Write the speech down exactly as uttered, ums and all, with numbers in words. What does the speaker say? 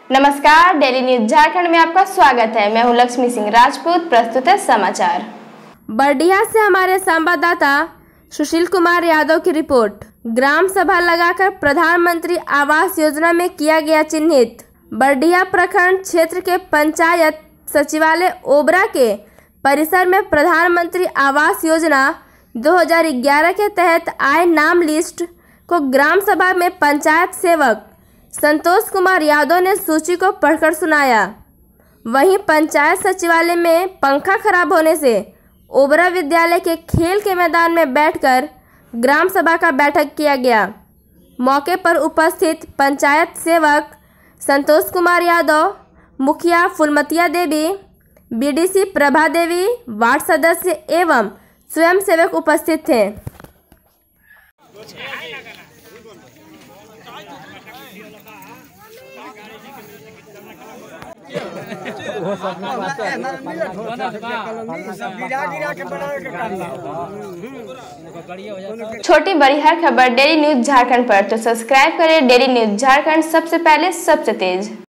नमस्कार, daily news Jharkhand में आपका स्वागत है। मैं हूं लक्ष्मी सिंह राजपूत। प्रस्तुत है समाचार। बर्डिया से हमारे संवाददाता सुशील कुमार यादव की रिपोर्ट। ग्राम सभा लगाकर प्रधानमंत्री आवास योजना में किया गया चिन्हित। बर्डिया प्रखंड क्षेत्र के पंचायत सचिवालय ओबरा के परिसर में प्रधानमंत्री आवास योजना दो हज़ार ग्यारह के तहत आए नाम लिस्ट को ग्राम सभा में पंचायत सेवक संतोष कुमार यादव ने सूची को पढ़कर सुनाया। वहीं पंचायत सचिवालय में पंखा खराब होने से ओबरा विद्यालय के खेल के मैदान में बैठकर ग्राम सभा का बैठक किया गया। मौके पर उपस्थित पंचायत सेवक संतोष कुमार यादव, मुखिया फुलमतिया देवी, बीडीसी प्रभा देवी, वार्ड सदस्य एवं स्वयं सेवक उपस्थित थे। छोटी बड़ी हर खबर डेली न्यूज झारखंड पर तो सब्सक्राइब करें डेली न्यूज झारखंड, सबसे पहले सबसे तेज।